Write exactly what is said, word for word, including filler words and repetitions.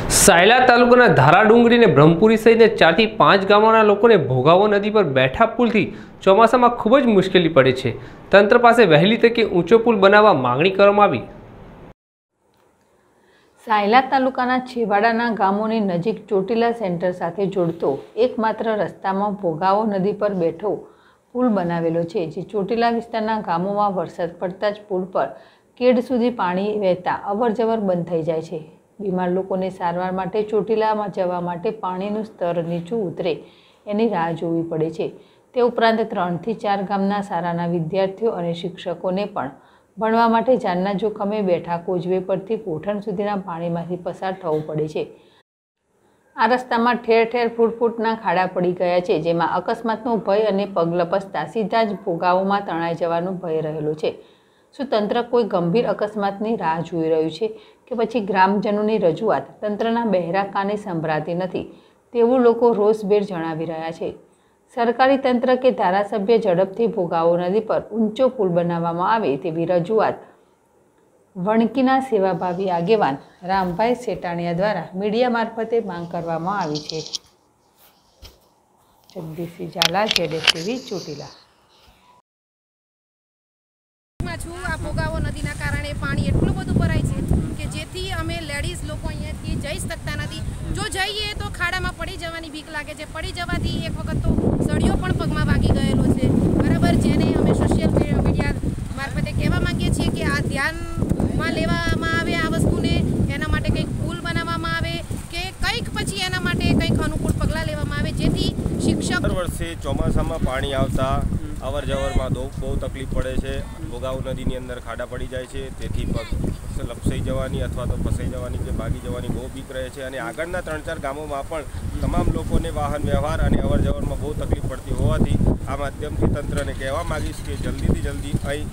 સાયલા તાલુકાના ધારાડુંગરી ને બ્રહ્મપુરી સહિત ચાર થી પાંચ ગામોના લોકોને ભોગાવો નદી પર બેઠા પુલથી ચોમાસામાં ખૂબ જ મુશ્કેલી પડે છે। તંત્ર પાસે વહેલી તકે ઊંચો પુલ બનાવવા માંગણી કરવામાં આવી। સાયલા તાલુકાના છેવાડાના ગામોની નજીક ચોટીલા સેન્ટર સાથે જોડતો એકમાત્ર રસ્તામાં ભોગાવો નદી પર બેઠો પુલ બનાવેલો છે, જે ચોટીલા વિસ્તારના ગામોમાં વરસાદ પડતા જ પુલ પર કેડ સુધી પાણી વહેતા અવરજવર બંધ થઈ જાય છે। બીમાર લોકોને સારવાર માટે ચોટીલામાં જવા માટે પાણીનું સ્તર નીચું ઉતરે એની રાહ જોવી પડે છે। તે ઉપરાંત ત્રણથી ચાર ગામના શાળાના વિદ્યાર્થીઓ અને શિક્ષકોને પણ ભણવા માટે જાનના જોખમે બેઠા કોઝવે પરથી કોઠણ સુધીના પાણીમાંથી પસાર થવું પડે છે। આ રસ્તામાં ઠેર ઠેર ફૂટ ફૂટના ખાડા પડી ગયા છે, જેમાં અકસ્માતનો ભય અને પગ લપસતા સીધા જ ભોગાવોમાં તણાઈ જવાનો ભય રહેલો છે। શું તંત્ર કોઈ ગંભીર અકસ્માતની રાહ જોઈ રહ્યું છે કે પછી ગ્રામજનોની રજૂઆત તંત્રના બહેરા કાને સંભળાતી નથી, તેવું લોકો રોષભેર જણાવી રહ્યા છે। સરકારી તંત્ર કે ધારાસભ્ય ઝડપથી ભોગાવો નદી પર ઊંચો પુલ બનાવવામાં આવે તેવી રજૂઆત વણકીના સેવાભાવી આગેવાન રામભાઈ સેટાણીયા દ્વારા મીડિયા મારફતે માંગ કરવામાં આવી છે। જગદીશસિંહ ઝાલા, જેડેસટીવી, ચોટીલા। છું આ ભોગાવો નદીના કારણે પાણી એટલું બધું ભરાય છે કે જેથી અમે લેડીઝ લોકો અહીંયાથી જઈ શકતા નથી। જો જઈએ તો ખાડામાં પડી જવાની બીક લાગે છે। પડી જવાથી એક વખત તો સળિયો પણ પગમાં વાગી ગયેલો છે, બરાબર, જેને અમે સોશિયલ મીડિયા મારફતે કહેવા માંગીએ છીએ કે આ ધ્યાનમાં લેવામાં આવે આ વસ્તુને, એના માટે કંઈક પુલ બનાવવામાં આવે કે કંઈક પછી એના માટે કંઈક અનુકૂળ પગલાં લેવામાં આવે, જેથી શિક્ષક દર વર્ષે ચોમાસામાં પાણી આવતા અવર જવરમાં બહુ તકલીફ પડે છે। ભોગાવો નદીની અંદર ખાડા પડી જાય છે, તેથી પગ લપસાઈ જવાની અથવા તો ફસાઈ જવાની કે ભાગી જવાની બહુ બીક રહે છે। અને આગળના ત્રણ ચાર ગામોમાં પણ તમામ લોકોને વાહન વ્યવહાર અને અવર જવરમાં બહુ તકલીફ પડતી હોવાથી આ માધ્યમથી તંત્રને કહેવા માગીશ કે જલ્દીથી જલ્દી અહીં